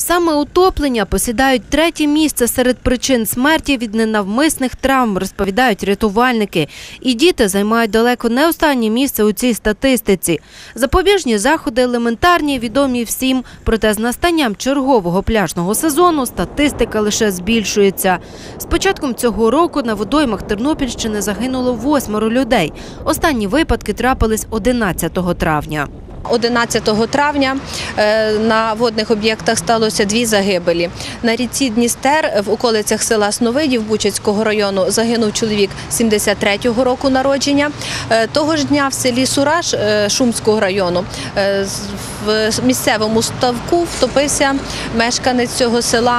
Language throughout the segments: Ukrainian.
Саме утоплення посідають третє місце серед причин смерті від ненавмисних травм, розповідають рятувальники. І діти займають далеко не останнє місце у цій статистиці. Запобіжні заходи елементарні, відомі всім. Проте з настанням чергового пляжного сезону статистика лише збільшується. З початком цього року на водоймах Тернопільщини загинуло 8 людей. Останні випадки трапились 11 травня. 11 травня на водних об'єктах сталося 2 загибелі. На річці Дністер в околицях села Сновидів Бучацького району загинув чоловік 73-го року народження. Того ж дня в селі Сураж Шумського району в місцевому ставку втопився мешканець цього села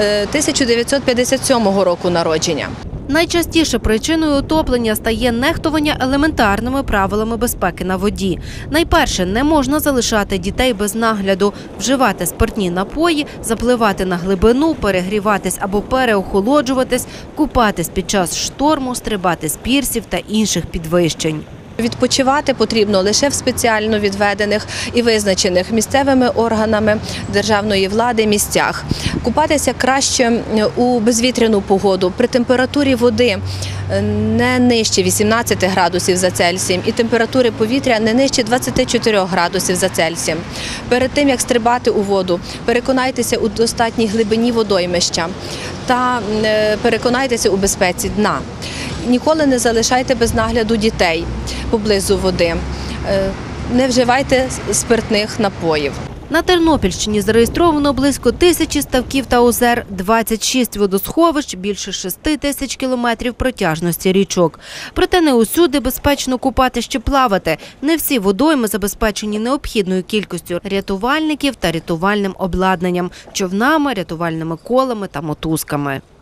1957 року народження. Найчастіше причиною утоплення стає нехтування елементарними правилами безпеки на воді. Найперше, не можна залишати дітей без нагляду, вживати спиртні напої, запливати на глибину, перегріватись або переохолоджуватись, купатись під час шторму, стрибати з пірсів та інших підвищень. Відпочивати потрібно лише в спеціально відведених і визначених місцевими органами державної влади місцях. Купатися краще у безвітряну погоду, при температурі води не нижче 18 градусів за Цельсієм і температури повітря не нижче 24 градусів за Цельсієм. Перед тим, як стрибати у воду, переконайтеся у достатній глибині водоймища та переконайтеся у безпеці дна. Ніколи не залишайте без нагляду дітей поблизу води. Не вживайте спиртних напоїв. На Тернопільщині зареєстровано близько 1000 ставків та озер, 26 водосховищ, більше 6 тисяч кілометрів протяжності річок. Проте не усюди безпечно купати чи плавати. Не всі водойми забезпечені необхідною кількістю рятувальників та рятувальним обладнанням – човнами, рятувальними колами та мотузками.